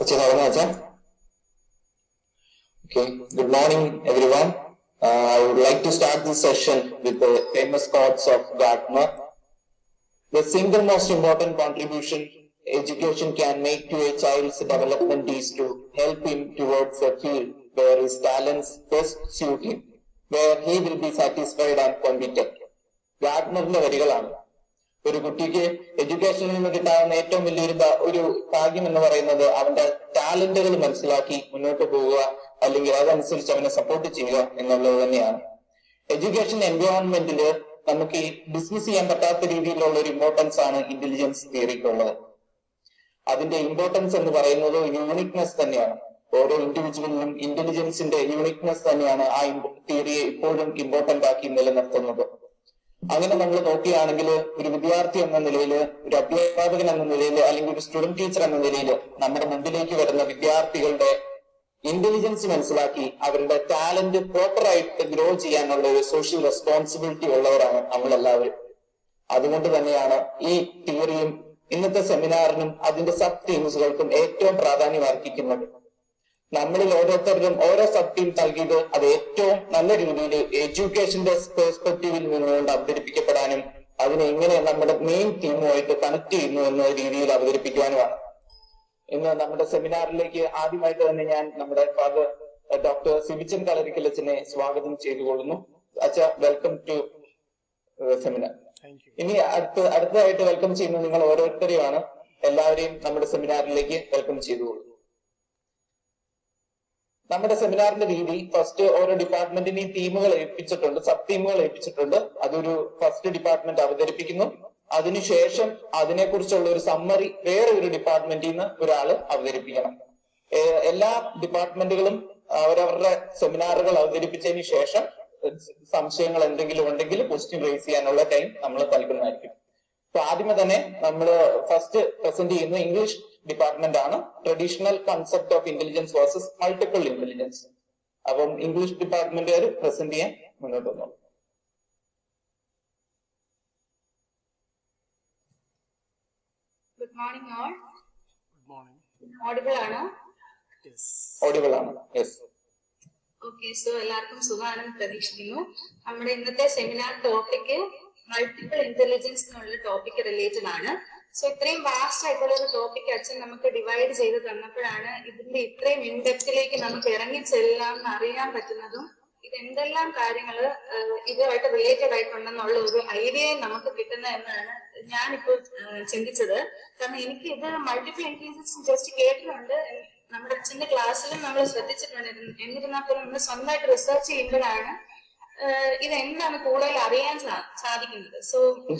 Okay, good morning everyone. I would like to start this session with the famous quotes of Gartner. The single most important contribution education can make to a child's development is to help him towards a field where his talents best suit him, where he will be satisfied and competent. ഗാർഡ്നറിന്റെ വരികളാണ്. ഒരു കുട്ടിക്ക് എഡ്യൂക്കേഷനിൽ നിന്ന് കിട്ടാവുന്ന ഏറ്റവും വലിയൊരു ഭാഗ്യം എന്ന് പറയുന്നത് അവന്റെ ടാലന്റുകൾ മനസ്സിലാക്കി മുന്നോട്ട് പോവുക, അല്ലെങ്കിൽ അതനുസരിച്ച് അവനെ സപ്പോർട്ട് ചെയ്യുക എന്നുള്ളത് തന്നെയാണ്. എഡ്യൂക്കേഷൻ എൻവയോൺമെന്റില് നമുക്ക് ഈ ഡിസ്മിസ് ചെയ്യാൻ പറ്റാത്ത രീതിയിലുള്ള ഒരു ഇമ്പോർട്ടൻസ് ആണ് ഇന്റലിജൻസ് തിയറിക്കുള്ളത്. അതിന്റെ ഇമ്പോർട്ടൻസ് എന്ന് പറയുന്നത് യൂണിക്നെസ് തന്നെയാണ്. ഓരോ ഇൻഡിവിജ്വലിനും ഇന്റലിജൻസിന്റെ യൂണിക്നെസ് തന്നെയാണ് ആ തിയറിയെ ഇപ്പോഴും ഇമ്പോർട്ടന്റ് ആക്കി നിലനിർത്തുന്നത്. അങ്ങനെ നമ്മൾ നോക്കുകയാണെങ്കിൽ ഒരു വിദ്യാർത്ഥി എന്ന നിലയിൽ, ഒരു അധ്യാപകൻ എന്ന നിലയിൽ, അല്ലെങ്കിൽ ഒരു സ്റ്റുഡന്റ് ടീച്ചർ എന്ന നിലയിൽ നമ്മുടെ മുമ്പിലേക്ക് വരുന്ന വിദ്യാർത്ഥികളുടെ ഇന്റലിജൻസ് മനസ്സിലാക്കി അവരുടെ ടാലന്റ് പ്രോപ്പറായിട്ട് ഗ്രോ ചെയ്യാനുള്ള ഒരു സോഷ്യൽ റെസ്പോൺസിബിലിറ്റി ഉള്ളവരാണ് നമ്മളെല്ലാവരും. അതുകൊണ്ട് തന്നെയാണ് ഈ തിയറിയും ഇന്നത്തെ സെമിനാറിനും അതിന്റെ സബ് തീംസുകൾക്കും ഏറ്റവും പ്രാധാന്യം അർഹിക്കുന്നത്. നമ്മളിൽ ഓരോരുത്തരും ഓരോ സബ് ടീം നൽകിയത് അത് ഏറ്റവും നല്ല രീതിയിൽ എഡ്യൂക്കേഷന്റെ പെർസ്പെക്റ്റീവിൽ നിന്നുകൊണ്ട് അവതരിപ്പിക്കപ്പെടാനും അതിനെ എങ്ങനെ നമ്മുടെ മെയിൻ തീമുമായിട്ട് കണക്ട് ചെയ്യുന്നു എന്ന രീതിയിൽ അവതരിപ്പിക്കുവാനുമാണ്. ഇന്ന് നമ്മുടെ സെമിനാറിലേക്ക് ആദ്യമായിട്ട് തന്നെ ഞാൻ നമ്മുടെ ഫാദർ ഡോക്ടർ സിബിച്ചൻ കളരിക്കൽ അച്ഛനെ സ്വാഗതം ചെയ്തുകൊള്ളുന്നു. അച്ഛ, വെൽക്കം ടു സെമിനാർ. ഇനി അടുത്തതായിട്ട് വെൽക്കം ചെയ്യുന്നത് നിങ്ങൾ ഓരോരുത്തരെയുമാണ്. എല്ലാവരെയും നമ്മുടെ സെമിനാറിലേക്ക് വെൽക്കം ചെയ്തുകൊള്ളുന്നു. നമ്മുടെ സെമിനാറിന്റെ രീതി, ഫസ്റ്റ് ഓരോ ഡിപ്പാർട്ട്മെന്റിന് ഈ തീമുകൾ ഏൽപ്പിച്ചിട്ടുണ്ട്, സബ് തീമുകൾ ഏൽപ്പിച്ചിട്ടുണ്ട്. അതൊരു ഫസ്റ്റ് ഡിപ്പാർട്ട്മെന്റ് അവതരിപ്പിക്കുന്നു. അതിനുശേഷം അതിനെക്കുറിച്ചുള്ള ഒരു സമ്മറി വേറെ ഒരു ഡിപ്പാർട്ട്മെന്റിൽ നിന്ന് ഒരാള് അവതരിപ്പിക്കണം. എല്ലാ ഡിപ്പാർട്ട്മെന്റുകളും അവരവരുടെ സെമിനാറുകൾ അവതരിപ്പിച്ചതിന് ശേഷം സംശയങ്ങൾ എന്തെങ്കിലും ഉണ്ടെങ്കിൽ ക്വസ്റ്റ്യൻ റേസ് ചെയ്യാനുള്ള ടൈം നമ്മൾ നൽകുന്നതായിരിക്കും. അപ്പൊ ആദ്യമേ തന്നെ നമ്മൾ ഫസ്റ്റ് പ്രസന്റ് ചെയ്യുന്ന ഇംഗ്ലീഷ് ഡിപ്പാർട്ട്മെന്റ് ആണ്. Traditional concept of intelligence versus multiple intelligence. അപ്പം ഇംഗ്ലീഷ് ഡിപ്പാർട്ട്മെന്റുകാർ പ്രസന്റ് ചെയ്യാൻ മുന്നോട്ട് വന്നു. Good morning all. Good morning. Audible ആണോ? Yes. Audible ആണ്. Yes. Okay, so എല്ലാവർക്കും സുഖമാണെന്ന് പ്രതീക്ഷിക്കുന്നു. നമ്മുടെ ഇന്നത്തെ സെമിനാർ ടോപ്പിക് മൾട്ടിപ്പിൾ ഇന്റലിജൻസ് എന്നുള്ള ടോപ്പിക് റിലേറ്റഡ് ആണ്. സോ ഇത്രയും വാസ്റ്റ് ആയിട്ടുള്ള ഒരു ടോപ്പിക് അച്ഛൻ നമുക്ക് ഡിവൈഡ് ചെയ്ത് തന്നപ്പോഴാണ് ഇതിന്റെ ഇത്രയും ഇൻഡെപ്തിലേക്ക് നമുക്ക് ഇറങ്ങി ചെല്ലാം അറിയാൻ പറ്റുന്നതും ഇത് എന്തെല്ലാം കാര്യങ്ങള് ഇതുമായിട്ട് റിലേറ്റഡ് ആയിട്ടുണ്ടെന്നുള്ള ഒരു ഐഡിയ നമുക്ക് കിട്ടുന്ന എന്നാണ് ഞാനിപ്പോൾ ചിന്തിച്ചത്. കാരണം എനിക്ക് ഇത് മൾട്ടിപ്പിൾ ഇന്റലിജൻസ് ജസ്റ്റ് കേട്ടിട്ടുണ്ട്, നമ്മുടെ അച്ഛന്റെ ക്ലാസ്സിലും നമ്മൾ ശ്രദ്ധിച്ചിട്ടുണ്ട്. എന്നിരുന്നാൽ പോലും നമ്മൾ സ്വന്തമായിട്ട് റിസർച്ച് ചെയ്യുമ്പോഴാണ് ഇത് എന്താണ് കൂടുതൽ അറിയാൻ സാധിക്കുന്നത്. സോ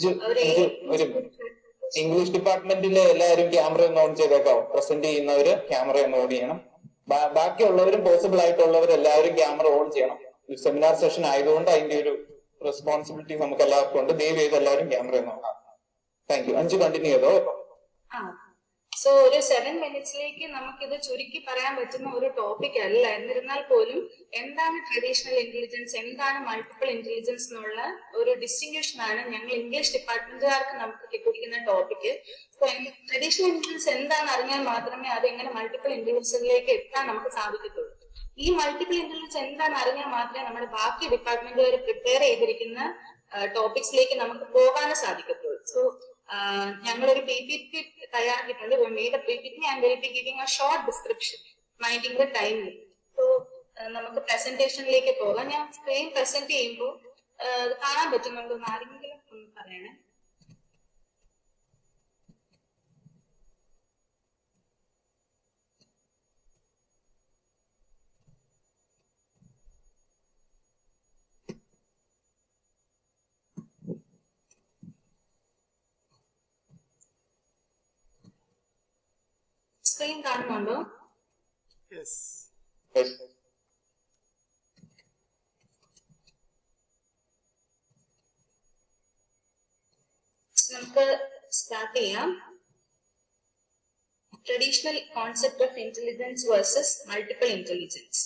ഇംഗ്ലീഷ് ഡിപ്പാർട്ട്മെന്റിലെ എല്ലാവരും ക്യാമറ ഒന്ന് ഓൺ ചെയ്തേക്കാവും. പ്രസന്റ് ചെയ്യുന്നവര് ക്യാമറ ഒന്ന് ഓൺ ചെയ്യണം. ബാക്കിയുള്ളവരും പോസിബിൾ ആയിട്ടുള്ളവർ എല്ലാവരും ക്യാമറ ഓൺ ചെയ്യണം. ഒരു സെമിനാർ സെഷൻ ആയതുകൊണ്ട് അതിന്റെ ഒരു റെസ്പോൺസിബിലിറ്റി നമുക്ക് എല്ലാവർക്കും ഉണ്ട്. ദയവ് ചെയ്ത് എല്ലാവരും ക്യാമറ ഒന്ന് ഓൺ. Thank you. 5 കണ്ടിന്യൂ ചെയ്തോ. സോ ഒരു 7 മിനിറ്റ്സിലേക്ക് നമുക്കിത് ചുരുക്കി പറയാൻ പറ്റുന്ന ഒരു ടോപ്പിക് അല്ല. എന്നിരുന്നാൽ പോലും എന്താണ് ട്രഡീഷണൽ ഇന്റലിജൻസ്, എന്താണ് മൾട്ടിപ്പിൾ ഇന്റലിജൻസ് എന്നുള്ള ഒരു ഡിസ്റ്റിങ്ഷൻ ആണ് ഞങ്ങൾ ഇംഗ്ലീഷ് ഡിപ്പാർട്ട്മെന്റുകാർക്ക് നമുക്ക് കിട്ടിയിരിക്കുന്ന ടോപ്പിക്. ട്രഡീഷണൽ ഇന്റലിജൻസ് എന്താണെന്ന് അറിഞ്ഞാൽ മാത്രമേ അത് എങ്ങനെ മൾട്ടിപ്പിൾ ഇന്റലിജൻസിലേക്ക് എത്താൻ നമുക്ക് സാധിക്കത്തുള്ളൂ. ഈ മൾട്ടിപ്പിൾ ഇന്റലിജൻസ് എന്താണെന്ന് അറിഞ്ഞാൽ മാത്രമേ നമ്മുടെ ബാക്കി ഡിപ്പാർട്ട്മെന്റുകാർ പ്രിപ്പയർ ചെയ്തിരിക്കുന്ന ടോപ്പിക്സിലേക്ക് നമുക്ക് പോകാനും സാധിക്കത്തുള്ളൂ. സോ ഞങ്ങളൊരു PPT തയ്യാറാക്കിയിട്ടുണ്ട്. Made PPT and will be giving a short description minding the time. So നമുക്ക് പ്രസന്റേഷനിലേക്ക് പോകാം. ഞാൻ സ്ക്രീൻ പ്രസന്റ് ചെയ്യുമ്പോൾ കാണാൻ പറ്റുന്നുണ്ടോ എന്ന് ആരെങ്കിലും ഒന്ന് പറയണേ. സ്ക്രീൻ കാണുന്നുണ്ടോ? നമുക്ക് സ്റ്റാർട്ട് ചെയ്യാം. Traditional concept of intelligence versus multiple intelligence.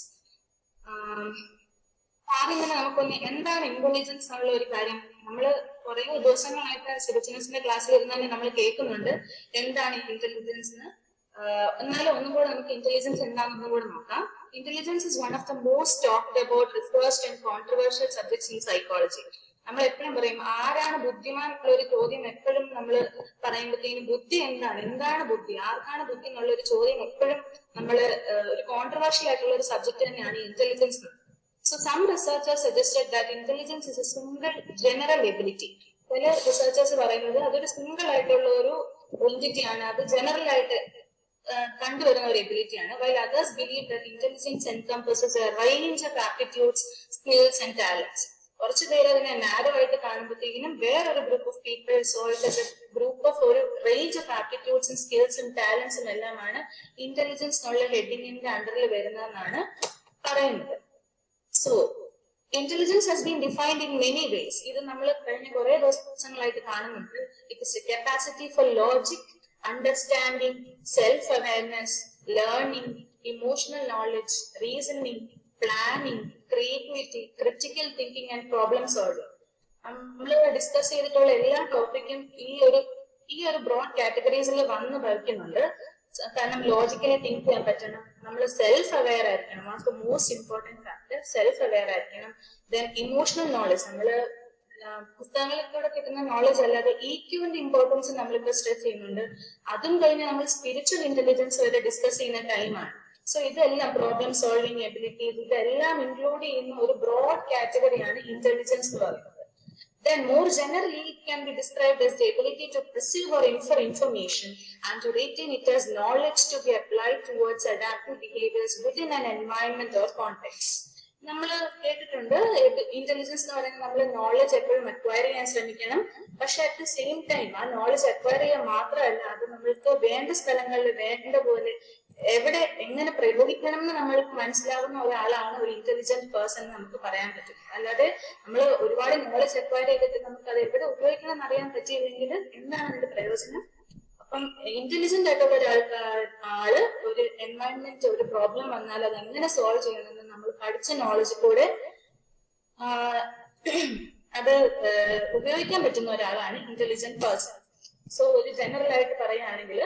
ആദ്യം തന്നെ നമുക്കൊന്ന് എന്താണ് ഇന്റലിജൻസ് എന്നുള്ള ഒരു കാര്യം നമ്മള് കുറെ ദിവസങ്ങളായിട്ട് സിബിച്ചിനസിന്റെ ക്ലാസ്സിൽ ഇരുന്ന് തന്നെ നമ്മൾ കേൾക്കുന്നുണ്ട് എന്താണ് ഇന്റലിജൻസ് എന്ന്. എന്നാലും ഒന്നും കൂടെ നമുക്ക് ഇന്റലിജൻസ് എന്താണെന്നും കൂടെ നോക്കാം. Intelligence is one of the most talked about, researched and controversial subjects in psychology. നമ്മൾ എപ്പോഴും പറയും ആരാണ് ബുദ്ധിമാൻ എന്നുള്ള ഒരു ചോദ്യം എപ്പോഴും നമ്മൾ പറയുമ്പോഴത്തേക്കും ബുദ്ധി എന്താണ് ബുദ്ധി, ആർക്കാണ് ബുദ്ധി എന്നുള്ള ഒരു ചോദ്യം എപ്പോഴും നമ്മൾ ഒരു കോൺട്രവേഴ്ഷ്യൽ ആയിട്ടുള്ള ഒരു സബ്ജക്ട് തന്നെയാണ് intelligence. So some researchers suggested that intelligence is a single general ability. ചില റിസർച്ചേഴ്സ് പറയുന്നത് അതൊരു സിംഗിൾ ആയിട്ടുള്ള ഒരു എൻറ്റിറ്റി ആണ്, അത് ജനറൽ ആയിട്ട് കണ്ടുവരുന്ന ഒരു എബിലിറ്റിയാണ്. while others believe that intelligence encompasses a range of aptitudes, skills and talents. കുറച്ചു പേര് അതിനെ നാരോ ആയിട്ട് കാണുമ്പോഴത്തേക്കിനും വേറൊരു group of people so it a group of ഒരു റേഞ്ച് ഓഫ് ആപ്റ്റിറ്റ്യൂഡ്സും സ്കിൽസും ടാലൻസും എല്ലാമാണ് ഇന്റലിജൻസ് എന്നുള്ള ഹെഡിങ്ങിന്റെ അണ്ടറിൽ വരുന്നതെന്നാണ് പറയുന്നത്. So intelligence has been defined in many ways. ഇത് നമ്മൾ കഴിഞ്ഞ കുറെ ദിവസങ്ങളായിട്ട് കാണുന്നുണ്ട്. It's a capacity for logic, understanding, self awareness, learning, emotional knowledge, reasoning, planning, creativity, critical thinking and problem solving. നമ്മൾ ഡിസ്കസ് ചെയ്തിട്ടുള്ള എല്ലാ ടോപ്പിക്കും ഈ ഒരു ബ്രോഡ് കാറ്റഗറീസിൽ വന്ന് ഭരിക്കുന്നുണ്ട്. കാരണം ലോജിക്കലി തിങ്ക് ചെയ്യാൻ പറ്റണം, നമ്മൾ സെൽഫ് അവെയർ ആയിരിക്കണം, the most important factor self aware ആയിരിക്കണം. ദെൻ ഇമോഷണൽ നോളജ്, നമ്മള് പുസ്തകങ്ങളിലൂടെ കിട്ടുന്ന നോളജ് അല്ലാതെ ഇക്യുവിന്റെ ഇമ്പോർട്ടൻസ് നമ്മളിപ്പോ സ്ട്രെസ് ചെയ്യുന്നുണ്ട്. അതും കഴിഞ്ഞ് നമ്മൾ സ്പിരിച്വൽ ഇന്റലിജൻസ് വരെ ഡിസ്കസ് ചെയ്യുന്ന ടൈമാണ്. സോ ഇതെല്ലാം പ്രോബ്ലം സോൾവിംഗ് എബിലിറ്റീസ് ഇതെല്ലാം ഇൻക്ലൂഡ് ചെയ്യുന്ന ഒരു ബ്രോഡ് കാറ്റഗറിയാണ് ഇന്റലിജൻസ് എന്ന് പറയുന്നത്. Then more generally, it can be described as the ability to perceive or infer information and to retain it as knowledge to be applied towards adaptive behaviors within an environment or context. നമ്മൾ കേട്ടിട്ടുണ്ട് intelligence എന്ന് പറയുന്നത് നമ്മൾ knowledge എപ്പോഴും acquire ചെയ്യാൻ ശ്രമിക്കണം. പക്ഷെ at the same time ആ നോളജ് അക്വയർ ചെയ്യാൻ മാത്രമല്ല, അത് നമ്മൾക്ക് വേണ്ട സ്ഥലങ്ങളിൽ വേണ്ട പോലെ എവിടെ എങ്ങനെ പ്രയോഗിക്കണം എന്ന് നമ്മൾക്ക് മനസ്സിലാവുന്ന ഒരാളാണ് ഒരു ഇന്റലിജന്റ് പേഴ്സൺ എന്ന് നമുക്ക് പറയാൻ പറ്റും. അല്ലാതെ നമ്മൾ ഒരുപാട് നോളജ് അക്വയർ ചെയ്തിട്ട് നമുക്ക് അത് എവിടെ ഉപയോഗിക്കണം എന്ന് അറിയാൻ പറ്റിയില്ലെങ്കിൽ എന്താണ് അതിന്റെ പ്രയോജനം? അപ്പം ഇന്റലിജന്റ് ആയിട്ടുള്ള ആള് ഒരു എൻവയൺമെന്റ് ഒരു പ്രോബ്ലം വന്നാൽ അത് എങ്ങനെ സോൾവ് ചെയ്യണമെന്ന് നമ്മൾ പഠിച്ച നോളജ് കൂടെ അത് ഉപയോഗിക്കാൻ പറ്റുന്ന ഒരാളാണ് ഇന്റലിജന്റ് പേഴ്സൺ. സോ ഒരു ജനറൽ ആയിട്ട് പറയുകയാണെങ്കിൽ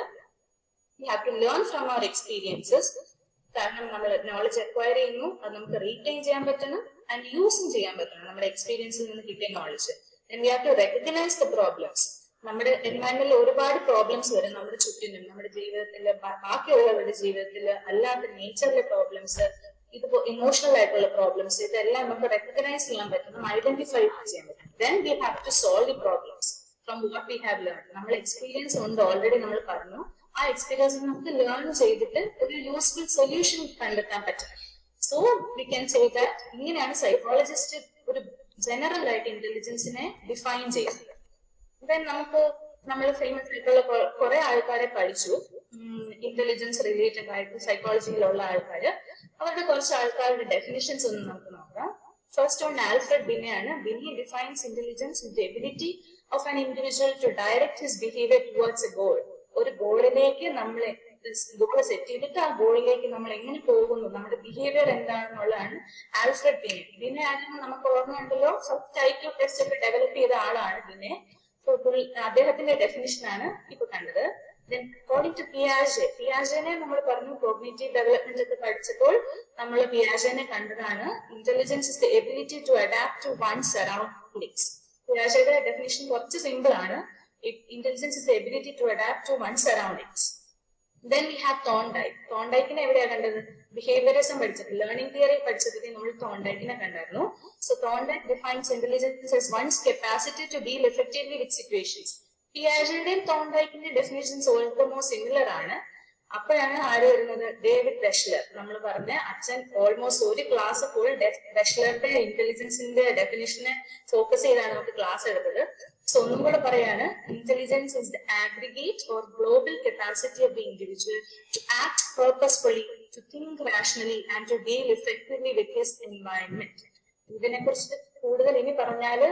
we have to learn from our experiences. കാരണം നമ്മൾ നോളജ് അക്വയർ ചെയ്യുന്നു, അത് നമുക്ക് റീറ്റെയിൻ ചെയ്യാൻ പറ്റണം ആൻഡ് യൂസും ചെയ്യാൻ പറ്റണം നമ്മുടെ എക്സ്പീരിയൻസിൽ നിന്ന് കിട്ടിയ knowledge. then we have to recognize the problems. നമ്മുടെ എൻവയൺമെന്റിൽ ഒരുപാട് പ്രോബ്ലംസ് വരും നമ്മുടെ ചുറ്റിനും, നമ്മുടെ ജീവിതത്തില്, ബാക്കിയുള്ളവരുടെ ജീവിതത്തില്, അല്ലാത്ത നേച്ചറിലെ പ്രോബ്ലംസ്, ഇതിപ്പോ ഇമോഷണൽ ആയിട്ടുള്ള പ്രോബ്ലംസ്, ഇതെല്ലാം നമുക്ക് റെക്കഗ്നൈസ് ചെയ്യാൻ പറ്റണം, ഐഡന്റിഫൈ ചെയ്യാൻ പറ്റും. then we have to solve the problems from what we have learned. നമ്മൾ എക്സ്പീരിയൻസ് ഉണ്ട് ഓൾറെഡി നമ്മൾ പറഞ്ഞു, ആ എക്സ്പീരിയൻസ് നമുക്ക് ലേൺ ചെയ്തിട്ട് ഒരു യൂസ്ഫുൾ സൊല്യൂഷൻ കണ്ടെത്താൻ പറ്റും. So we can say that ഇങ്ങനെയാണ് സൈക്കോളജിസ്റ്റ് ഒരു ജനറൽ ആയിട്ട് ഇന്റലിജൻസിനെ ഡിഫൈൻ ചെയ്യുന്നത്. ദെൻ നമ്മൾ ഫേമസ് ആയിട്ടുള്ള കുറെ ആൾക്കാരെ പഠിച്ചു ഇന്റലിജൻസ് റിലേറ്റഡ് ആയിട്ട് സൈക്കോളജിയിലുള്ള ആൾക്കാര്. അവരുടെ കുറച്ച് ആൾക്കാരുടെ ഡെഫിനിഷൻസ് ഒന്ന് നമുക്ക് നോക്കാം. ഫസ്റ്റ് ഓൺ ആൽഫ്രഡ് ബിനെയാണ്. Binet defines intelligence with the ability of an individual to direct his behaviour towards a goal. ഒരു ഗോളിലേക്ക് നമ്മളെ ഗോൾ സെറ്റ് ചെയ്തിട്ട് ആ ഗോളിലേക്ക് നമ്മൾ എങ്ങനെ പോകുന്നു, നമ്മുടെ ബിഹേവിയർ എന്താണെന്നുള്ളതാണ് ആൽഫ്രഡ് ബിനെ. ബിനെ ആദ്യം നമുക്ക് ഓർമ്മയുണ്ടല്ലോ, ഫസ്റ്റ് IQ ടെസ്റ്റ് ഒക്കെ ഡെവലപ്പ് ചെയ്ത ആളാണ് ബിനെ. അദ്ദേഹത്തിന്റെ ഡെഫിനിഷൻ ആണ് ഇപ്പൊ കണ്ടത്. അക്കോർഡിംഗ് ടു പിയാജെ നമ്മൾ പറഞ്ഞു കോഗ്നിറ്റീവ് ഡെവലപ്മെന്റ് ഒക്കെ പഠിച്ചപ്പോൾ നമ്മൾ പിയാജെനെ കണ്ടതാണ്. Intelligence is the ability to adapt to one's surroundings. പിയാജെയുടെ ഡെഫിനിഷൻ കുറച്ച് സിമ്പിൾ ആണ്. Intelligence is the ability to adapt to one's surroundings. Then we have Thorndike. Thorndike എവിടെയാ കണ്ടത്? ബിഹേവിയറിസം പഠിച്ചത്, ലേണിംഗ് തിയറി പഠിച്ചതിൽ നമ്മൾ തോണ്ടൈക്കിനെ കണ്ടായിരുന്നു. So Thorndike defines intelligence as one's capacity to deal effectively with situations. പിയാജെയുടെയും തോണ്ടൈക്കിന്റെ ഡെഫിനേഷൻസ് ഓൾമോസ്റ്റ് സിമിലർ ആണ്. അപ്പോഴാണ് ആര് വരുന്നത്? David Wechsler. നമ്മൾ പറഞ്ഞ അച്ഛൻ ഓൾമോസ്റ്റ് ഒരു ക്ലാസ് ഫുൾ വെഷ്ലറുടെ ഇന്റലിജൻസിന്റെ ഡെഫിനേഷനെ ഫോക്കസ് ചെയ്താണ് നമുക്ക് ക്ലാസ് എടുത്തത്. സോ ഒന്നും കൂടെ പറയാണ്, intelligence is the aggregate or global capacity of the individual to act purposefully, to think rationally and to deal effectively with his environment. ഇതിനെ കുറിച്ച് കൂടുതൽ ഇനി പറഞ്ഞാല്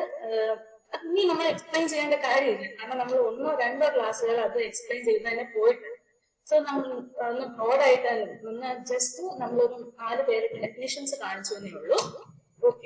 ഇനി നമ്മൾ എക്സ്പ്ലെയിൻ ചെയ്യേണ്ട കാര്യമില്ല, കാരണം നമ്മൾ 1-2 ക്ലാസ്സുകൾ അത് എക്സ്പ്ലെയിൻ ചെയ്ത് തന്നെ പോയിട്ടുണ്ട്. സോ നമ്മൾ ഒന്ന് ബ്രോഡായിട്ടാണ് ഒന്ന് ജസ്റ്റ് നമ്മളൊരു 4 പേരുടെ ഡെഫിനിഷൻസ് കാണിച്ചു എന്നേ ഉള്ളൂ. Okay,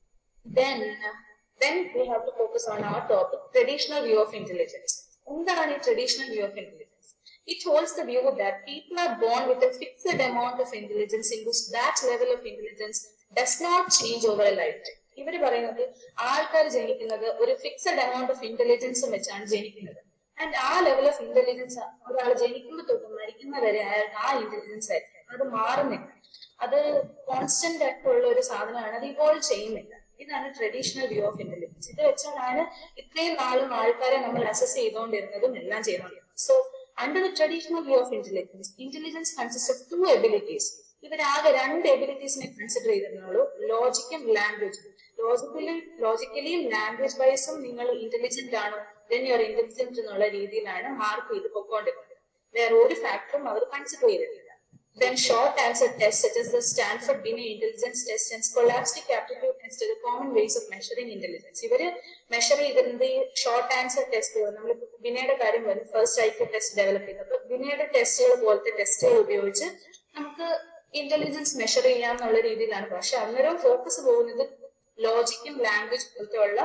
then we have to focus on our topic, traditional view of intelligence. എന്താണ് ഈ traditional view of intelligence? It holds the view that people are born with a fixed amount of intelligence in which that level of intelligence does not change over a lifetime. ഇവർ പറയുന്നത് ആൾക്കാർ ജനിക്കുന്നത് ഒരു fixed amount of ഇന്റലിജൻസും വെച്ചാണ് ജനിക്കുന്നത്. And ആ level of intelligence ഒരാൾ ജനിക്കുമ്പോൾ തൊട്ട് മരിക്കുന്നവരെ അയാൾക്ക് ആ ഇന്റലിജൻസ് ആയിരിക്കും. അത് മാറുന്നില്ല. അത് കോൺസ്റ്റന്റ് ആയിട്ടുള്ള ഒരു സാധനമാണ്. അത് ഇവോൾവ് ചെയ്യുന്നില്ല. ഇതാണ് ട്രഡീഷണൽ വ്യൂ ഓഫ് ഇന്റലിജൻസ്. ഇത് വെച്ചാണ് ഇത്രയും നാളും ആൾക്കാരെ നമ്മൾ അസസ് ചെയ്തുകൊണ്ടിരുന്നതും എല്ലാം ചെയ്തുകൊണ്ടിരുന്നത്. So under the traditional view of intelligence, intelligence consists of two abilities. ഇവരാകെ രണ്ട് എബിലിറ്റീസിനെ കൺസിഡർ ചെയ്തിരുന്നുള്ളൂ, ലോജിക്കും ലാംഗ്വേജും. ലോജിക്കലിയും ലാംഗ്വേജ് വൈസും നിങ്ങൾ ഇന്റലിജന്റ് ആണോ, then you are intelligent എന്നുള്ള രീതിയിലാണ് മാർക്ക് ചെയ്ത് പൊക്കോണ്ടിരുന്നത്. വേറെ ഒരു ഫാക്ടറും അവർ കൺസിഡർ ചെയ്തിട്ടില്ല. Then short answer tests such as the Stanford Binet intelligence test and scholastic aptitude test are the common ways of measuring intelligence. ഇവര് മെഷർ ചെയ്തിരുന്നത് ഈ ഷോർട്ട് ആൻസർ ടെസ്റ്റ്, നമ്മൾ ബിനയുടെ കാര്യം വരും, ഫസ്റ്റ് ഐക്യു ടെസ്റ്റ് ഡെവലപ്പ് ചെയ്തത്. അപ്പൊ ബിനയുടെ ടെസ്റ്റുകൾ പോലത്തെ ടെസ്റ്റുകൾ ഉപയോഗിച്ച് നമുക്ക് ഇന്റലിജൻസ് മെഷർ ചെയ്യാം എന്നുള്ള രീതിയിലാണ്. പക്ഷെ അന്നേരം ഫോക്കസ് പോകുന്നത് ലോജിക്കും ലാംഗ്വേജ് പോലത്തെ ഉള്ള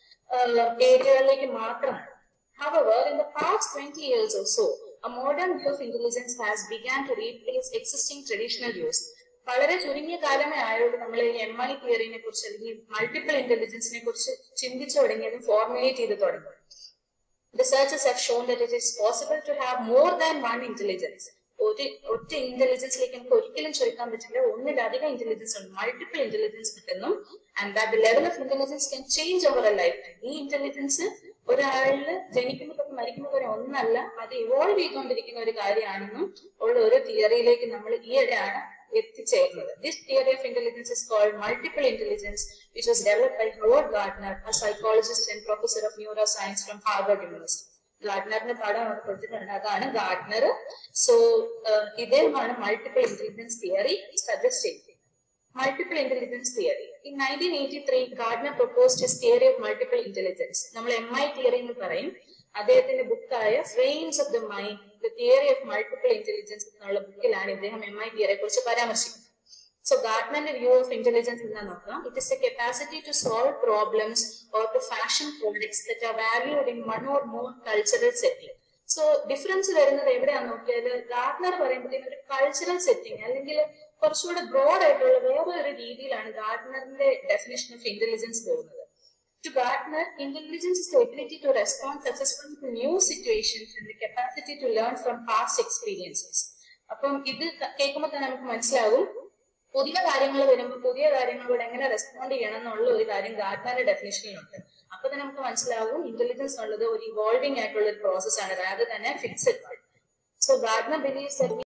ഏരിയകളിലേക്ക് മാത്രമാണ്. However, in the past 20 years or so, a modern view of intelligence has begun to replace existing traditional views. വളരെ ചുരുങ്ങിയ കാലമേ ആയോട് നമ്മൾ ഈ MI തിയറിനെ കുറിച്ച് അല്ലെങ്കിൽ മൾട്ടിപ്പിൾ ഇന്റലിജൻസിനെ കുറിച്ച് ചിന്തിച്ചു തുടങ്ങിയതും ഫോർമുലേറ്റ് ചെയ്ത് തുടങ്ങി. Researchers have shown that it is possible to have more than one intelligence. ഒറ്റ ഇന്റലിജൻസിലേക്ക് നമുക്ക് ഒരിക്കലും ചുരുക്കാൻ പറ്റില്ല. ഒന്നിലധികം ഇന്റലിജൻസ് ഉണ്ട്, മൾട്ടിപ്പിൾ ഇന്റലിജൻസ് കിട്ടുന്നു. And that the level of intelligence can change over a life time. ഈ ഇന്റലിജൻസ് ഒരാളില് ജനിക്കുമ്പോൾ തൊട്ട് മരിക്കുമ്പോൾ വരെ ഒന്നല്ല, അത് ഇവോൾവ് ചെയ്തുകൊണ്ടിരിക്കുന്ന ഒരു കാര്യമാണെന്നും ഉള്ള ഒരു തിയറിയിലേക്ക് നമ്മൾ ഈയിടെയാണ് എത്തിച്ചേരുന്നത്. This theory of intelligence is called multiple intelligence, which was developed by Howard Gardner, a psychologist and professor of neuro science from Harvard University. ഗാർട്ട്നറിന്റെ പാഠം അവിടെ കൊടുത്തിട്ടുണ്ട്, അതാണ് ഗാർട്ട്നർ. സോ ഇദ്ദേഹമാണ് മൾട്ടിപ്പിൾ ഇന്റലിജൻസ് തിയറി സജസ്റ്റ് ചെയ്തത്. Multiple intelligence theory. In 1983, Gardner proposed his theory of multiple intelligence. നമ്മൾ MI theory എന്ന് പറയും. അദ്ദേഹത്തിന്റെ ബുക്കായ frames of the mind, the theory of multiple intelligence എന്നുള്ള ബുക്കിലാണ് ഇദ്ദേഹം MI തിയറിയെ കുറിച്ച് പരാമർശിക്കുന്നത്. So ഗാർട്ട്നറിന്റെ വ്യൂ ഓഫ് ഇന്റലിജൻസ് എന്താ നോക്കാം. It is the capacity to solve problems or to fashion products that are valued in one or more cultural setting. So difference വരുന്നത് എവിടെയാന്ന് നോക്കിയാൽ ഗാർട്ട്നർ പറയുമ്പോഴത്തേക്കും ഒരു കൾച്ചറൽ സെറ്റിംഗ് അല്ലെങ്കിൽ കുറച്ചുകൂടെ ബ്രോഡ് ആയിട്ടുള്ള വേറെ ഒരു രീതിയിലാണ് ഗാർട്ട്നറിന്റെ ഡെഫിനേഷൻ ഓഫ് ഇന്റലിജൻസ് പോകുന്നത്. To Gardner, intelligence is the ability to respond successfully to new situations and the capacity to learn from past experiences. അപ്പം ഇത് കേൾക്കുമ്പോൾ തന്നെ നമുക്ക് മനസ്സിലാവും പുതിയ കാര്യങ്ങൾ വരുമ്പോൾ പുതിയ കാര്യങ്ങളോട് എങ്ങനെ റെസ്പോണ്ട് ചെയ്യണം എന്നുള്ള ഒരു കാര്യം ഗാർട്ട്നറുടെ ഡെഫിനേഷനിലുണ്ട്. അപ്പൊ തന്നെ നമുക്ക് മനസ്സിലാവും ഇന്റലിജൻസ് ഉള്ളത് ഒരു ഇവോൾവിംഗ് ആയിട്ടുള്ള ഒരു പ്രോസസ് ആണ്, rather than a fixed. So Gardner believes that